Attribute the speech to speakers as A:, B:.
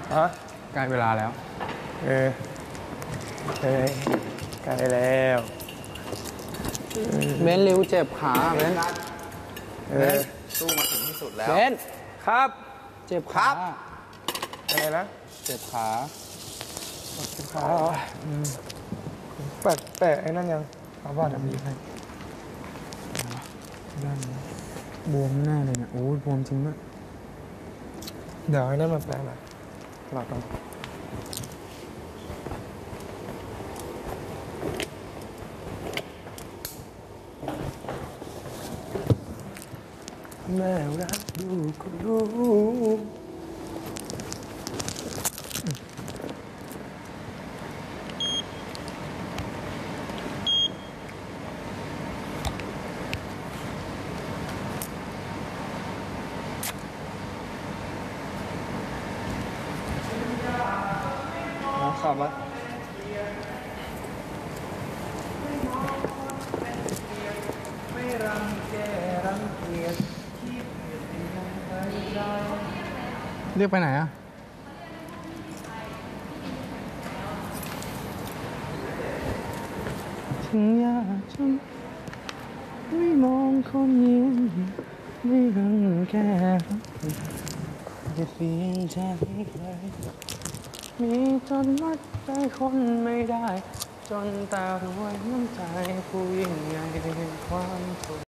A: ฮะ
B: ใกล้เวลาแล้ว
A: เออใกล้แล้ว
B: เบนริวเจ็บขาเบน
C: สู้มาถึงที่สุดแล้ว
B: เบน
A: ครับ
B: เจ็บขา
A: อะไรนะ
B: เจ็บขา
A: แปะไอ้นั่นยังเอาบ้าทำดีให้ด้านนี้
B: บวมแน่เลยเนี่ยโอ้ยบวมจริงด้วย
A: เดี๋ยวให้นั่นมาแปะหน่อยหลับก่อนแม่รักดูก็รู้ขับมา
B: เรียกไปไหนอะถึงอยากจะไม่มองคนยิ้มไม่รังแกจะเพียงใจใครมีจนมัดใจคนไม่ได้จนตารวยน้ำใจผู้ยิ่งใหญ่ความทุกข์